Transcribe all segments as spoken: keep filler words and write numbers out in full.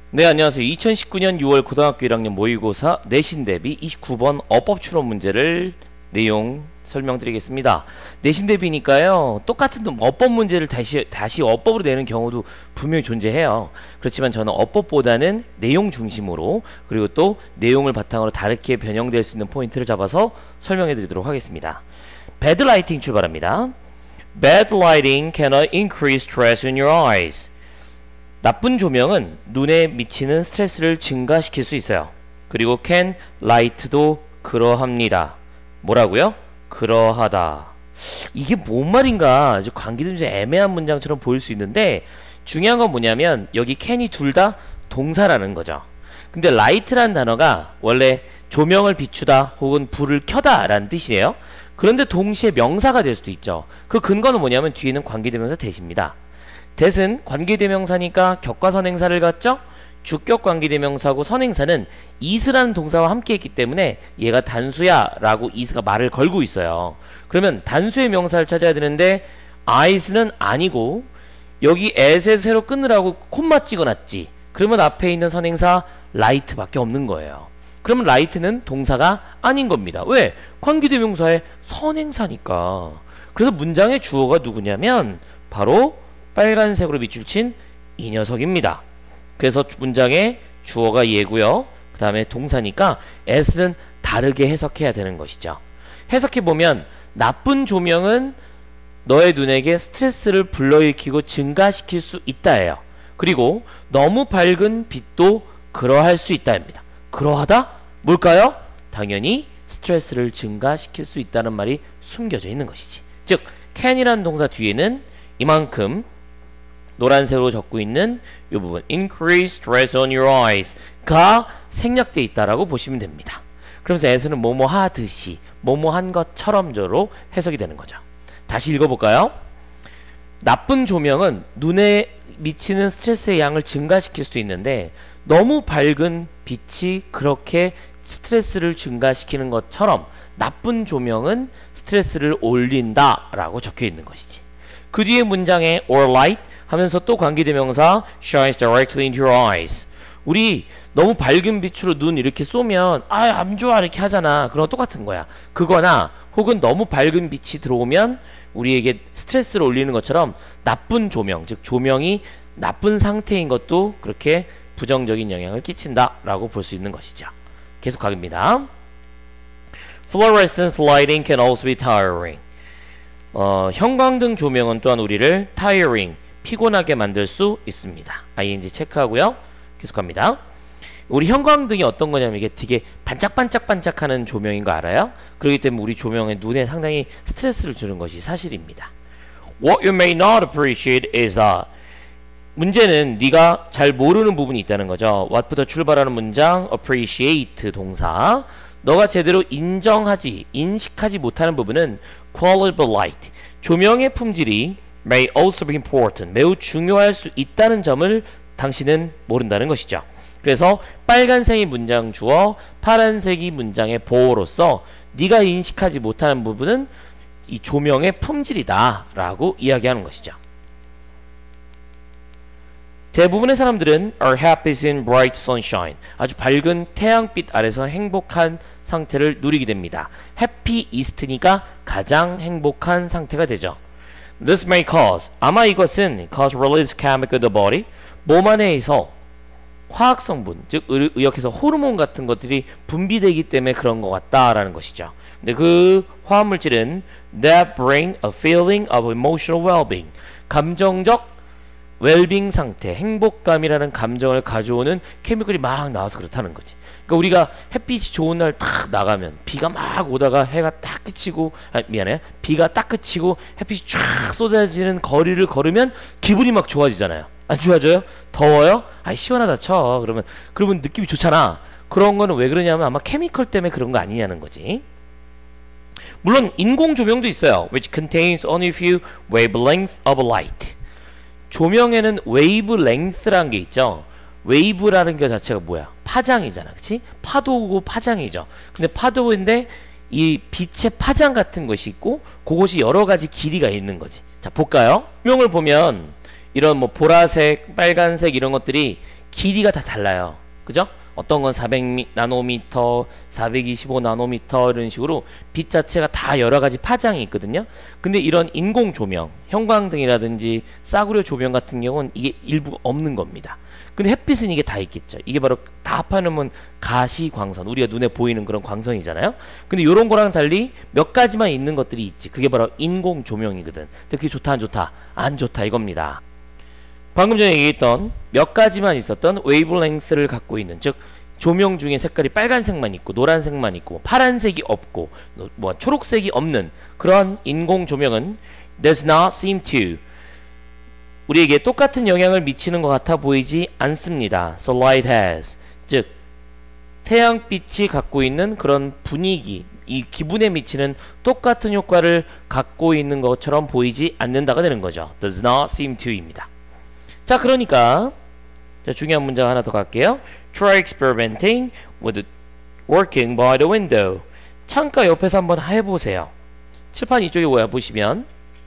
네, 안녕하세요. 이천십구 년 유월 고등학교 일 학년 모의고사 내신 대비 이십구 번 어법 추론 문제를 내용 설명드리겠습니다. 내신 대비니까요, 똑같은 어법 문제를 다시 다시 어법으로 내는 경우도 분명히 존재해요. 그렇지만 저는 어법보다는 내용 중심으로, 그리고 또 내용을 바탕으로 다르게 변형될 수 있는 포인트를 잡아서 설명해 드리도록 하겠습니다. Bad lighting 출발합니다. Bad lighting cannot increase stress in your eyes. 나쁜 조명은 눈에 미치는 스트레스를 증가시킬 수 있어요. 그리고 can light도 그러합니다. 뭐라고요? 그러하다. 이게 뭔 말인가? 관계도 좀 애매한 문장처럼 보일 수 있는데, 중요한 건 뭐냐면 여기 can이 둘 다 동사라는 거죠. 근데 light라는 단어가 원래 조명을 비추다 혹은 불을 켜다 라는 뜻이에요. 그런데 동시에 명사가 될 수도 있죠. 그 근거는 뭐냐면 뒤에는 관계대명사 that입니다. that은 관계대명사니까 격과 선행사를 갖죠? 주격 관계대명사고 선행사는 is라는 동사와 함께 했기 때문에 얘가 단수야 라고 is가 말을 걸고 있어요. 그러면 단수의 명사를 찾아야 되는데 eyes는 아니고 여기 at에서 새로 끊으라고 콤마 찍어놨지. 그러면 앞에 있는 선행사 light 밖에 없는 거예요. 그러면 light는 동사가 아닌 겁니다. 왜? 관계대명사의 선행사니까. 그래서 문장의 주어가 누구냐면 바로 빨간색으로 밑줄 친 이 녀석입니다. 그래서 문장의 주어가 얘고요. 그 다음에 동사니까 at는 다르게 해석해야 되는 것이죠. 해석해보면 나쁜 조명은 너의 눈에게 스트레스를 불러일으키고 증가시킬 수 있다예요. 그리고 너무 밝은 빛도 그러할 수 있다입니다. 그러하다? 뭘까요? 당연히 스트레스를 증가시킬 수 있다는 말이 숨겨져 있는 것이지. 즉 can이라는 동사 뒤에는 이만큼 노란색으로 적고 있는 이 부분 increase stress on your eyes 가 생략되어 있다라고 보시면 됩니다. 그러면서 at는 뭐뭐 하듯이 뭐뭐 한 것처럼저로 해석이 되는 거죠. 다시 읽어볼까요? 나쁜 조명은 눈에 미치는 스트레스의 양을 증가시킬 수도 있는데 너무 밝은 빛이 그렇게 스트레스를 증가시키는 것처럼 나쁜 조명은 스트레스를 올린다 라고 적혀 있는 것이지. 그 뒤에 문장에 or light 하면서 또 관계대명사 shines directly into your eyes. 우리 너무 밝은 빛으로 눈 이렇게 쏘면 아, 안 좋아 이렇게 하잖아. 그런 거 똑같은 거야. 그거나 혹은 너무 밝은 빛이 들어오면 우리에게 스트레스를 올리는 것처럼 나쁜 조명, 즉 조명이 나쁜 상태인 것도 그렇게 부정적인 영향을 끼친다 라고 볼 수 있는 것이죠. 계속 가겠습니다. Fluorescent lighting can also be tiring. 어, 형광등 조명은 또한 우리를 tiring, 피곤하게 만들 수 있습니다. ing 체크하고요. 계속합니다. 우리 형광등이 어떤 거냐면 이게 되게 반짝반짝반짝하는 조명인 거 알아요? 그렇기 때문에 우리 조명에 눈에 상당히 스트레스를 주는 것이 사실입니다. What you may not appreciate is that 문제는 네가 잘 모르는 부분이 있다는 거죠. what부터 출발하는 문장 appreciate 동사. 너가 제대로 인정하지, 인식하지 못하는 부분은 quality of light, 조명의 품질이 may also be important, 매우 중요할 수 있다는 점을 당신은 모른다는 것이죠. 그래서 빨간색이 문장 주어, 파란색이 문장의 보어로서 네가 인식하지 못하는 부분은 이 조명의 품질이다 라고 이야기하는 것이죠. 대부분의 사람들은 are happy in bright sunshine, 아주 밝은 태양빛 아래서 행복한 상태를 누리게 됩니다. happiest니까 가장 행복한 상태가 되죠. This may cause, 아마 이것은 cause release chemical in the body, 몸 안에서 화학 성분, 즉 의역해서 호르몬 같은 것들이 분비되기 때문에 그런 것 같다라는 것이죠. 근데 그 화학 물질은 that bring a feeling of emotional well-being, 감정적 웰빙 상태, 행복감이라는 감정을 가져오는 케미컬이 막 나와서 그렇다는 거지. 그러니까 우리가 햇빛이 좋은 날 딱 나가면 비가 막 오다가 해가 딱 그치고, 아, 미안해, 비가 딱 그치고 햇빛이 쫙 쏟아지는 거리를 걸으면 기분이 막 좋아지잖아요. 안 좋아져요? 더워요? 아, 시원하다 쳐. 그러면 그러면 느낌이 좋잖아. 그런 거는 왜 그러냐면 아마 케미컬 때문에 그런 거 아니냐는 거지. 물론 인공 조명도 있어요. which contains only a few wavelength of light. 조명에는 웨이브 랭스라는 게 있죠. 웨이브라는 게 자체가 뭐야? 파장이잖아. 그치? 파도고 파장이죠. 근데 파도인데 이 빛의 파장 같은 것이 있고 그것이 여러 가지 길이가 있는 거지. 자, 볼까요? 조명을 보면 이런 뭐 보라색, 빨간색 이런 것들이 길이가 다 달라요. 그죠? 어떤 건 사백 나노미터, 사백이십오 나노미터 이런 식으로 빛 자체가 다 여러 가지 파장이 있거든요. 근데 이런 인공 조명, 형광등이라든지 싸구려 조명 같은 경우는 이게 일부가 없는 겁니다. 근데 햇빛은 이게 다 있겠죠. 이게 바로 다 합하면 가시광선, 우리가 눈에 보이는 그런 광선이잖아요. 근데 이런 거랑 달리 몇 가지만 있는 것들이 있지. 그게 바로 인공 조명이거든. 근데 그게 좋다 안 좋다? 안 좋다 이겁니다. 방금 전에 얘기했던 몇 가지만 있었던 웨이브랭스를 갖고 있는, 즉 조명 중에 색깔이 빨간색만 있고 노란색만 있고 파란색이 없고 뭐 초록색이 없는 그런 인공 조명은 does not seem to, 우리에게 똑같은 영향을 미치는 것 같아 보이지 않습니다. So light has, 즉 태양빛이 갖고 있는 그런 분위기, 이 기분에 미치는 똑같은 효과를 갖고 있는 것처럼 보이지 않는다가 되는 거죠. does not seem to입니다. 자, 그러니까 자, 중요한 문장 하나 더 갈게요. Try experimenting with working by the window. 창가 옆에서 한번 해보세요. 칠판 이쪽에 뭐야 보시면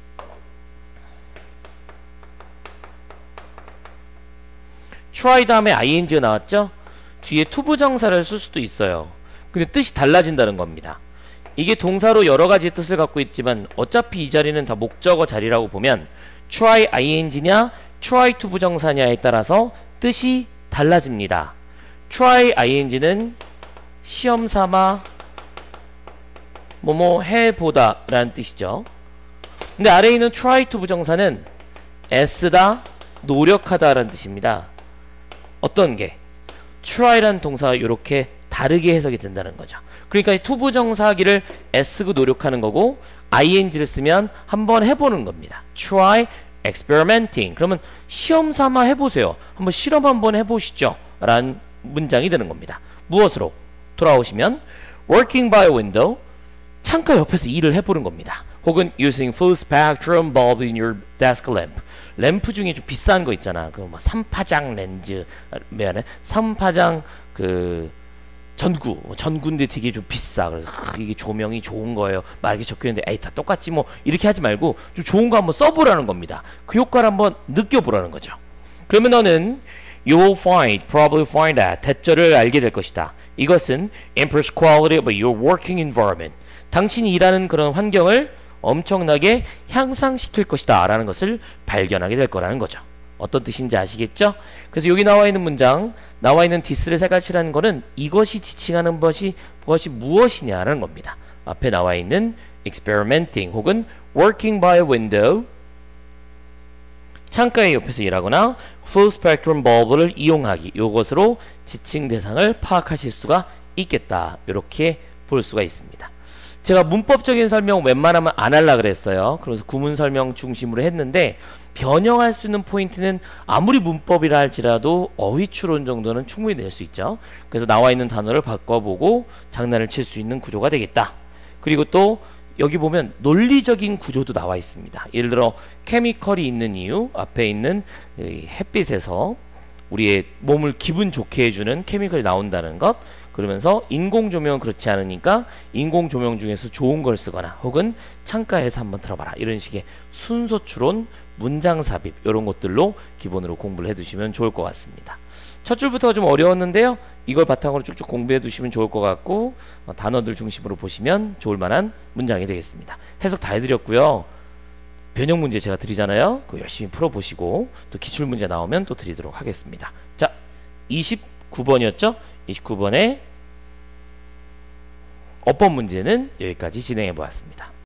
try 다음에 ing가 나왔죠? 뒤에 투부정사를 쓸 수도 있어요. 근데 뜻이 달라진다는 겁니다. 이게 동사로 여러 가지 뜻을 갖고 있지만 어차피 이 자리는 다 목적어 자리라고 보면 try ing냐 try to 부정사냐에 따라서 뜻이 달라집니다. try ing는 시험 삼아 뭐뭐 해보다 라는 뜻이죠. 근데 아래에 있는 try to 부정사는 애쓰다, 노력하다 라는 뜻입니다. 어떤 게? try라는 동사가 이렇게 다르게 해석이 된다는 거죠. 그러니까 이 to 부정사기를 애쓰고 노력하는 거고 ing를 쓰면 한번 해보는 겁니다. try experimenting. 그러면 시험 삼아 해보세요. 한번 실험 한번 해보시죠. 라는 문장이 되는 겁니다. 무엇으로? 돌아오시면 working by a window, 창가 옆에서 일을 해보는 겁니다. 혹은 using full spectrum bulb in your desk lamp. 램프 중에 좀 비싼 거 있잖아. 그 뭐 삼파장 렌즈, 미안해, 삼파장 그 전구, 전구인데 되게 좀 비싸. 그래서 아, 이게 조명이 좋은 거예요. 막 이렇게 적혀있는데 에이 다 똑같지 뭐 이렇게 하지 말고 좀 좋은 거 한번 써보라는 겁니다. 그 효과를 한번 느껴보라는 거죠. 그러면 너는 you will find, probably find that 대절을 알게 될 것이다. 이것은 improves quality of your working environment. 당신이 일하는 그런 환경을 엄청나게 향상시킬 것이다 라는 것을 발견하게 될 거라는 거죠. 어떤 뜻인지 아시겠죠? 그래서 여기 나와 있는 문장, 나와 있는 this를 색깔칠하는 거는 이것이 지칭하는 것이, 것이 무엇이냐라는 겁니다. 앞에 나와 있는 experimenting 혹은 working by a window, 창가의 옆에서 일하거나 full spectrum bulb를 이용하기, 이것으로 지칭 대상을 파악하실 수가 있겠다. 이렇게 볼 수가 있습니다. 제가 문법적인 설명 웬만하면 안 하려고 그랬어요. 그래서 구문 설명 중심으로 했는데 변형할 수 있는 포인트는 아무리 문법이라 할지라도 어휘 추론 정도는 충분히 낼 수 있죠. 그래서 나와 있는 단어를 바꿔보고 장난을 칠 수 있는 구조가 되겠다. 그리고 또 여기 보면 논리적인 구조도 나와 있습니다. 예를 들어 케미컬이 있는 이유, 앞에 있는 햇빛에서 우리의 몸을 기분 좋게 해주는 케미컬이 나온다는 것, 그러면서 인공조명은 그렇지 않으니까 인공조명 중에서 좋은 걸 쓰거나 혹은 창가에서 한번 들어봐라, 이런 식의 순서 추론, 문장 삽입, 이런 것들로 기본으로 공부를 해두시면 좋을 것 같습니다. 첫 줄부터가 좀 어려웠는데요, 이걸 바탕으로 쭉쭉 공부해 두시면 좋을 것 같고, 어, 단어들 중심으로 보시면 좋을 만한 문장이 되겠습니다. 해석 다 해드렸고요. 변형 문제 제가 드리잖아요. 그거 열심히 풀어보시고 또 기출문제 나오면 또 드리도록 하겠습니다. 자, 이십구 번이었죠? 이십구 번의 어법 문제는 여기까지 진행해 보았습니다.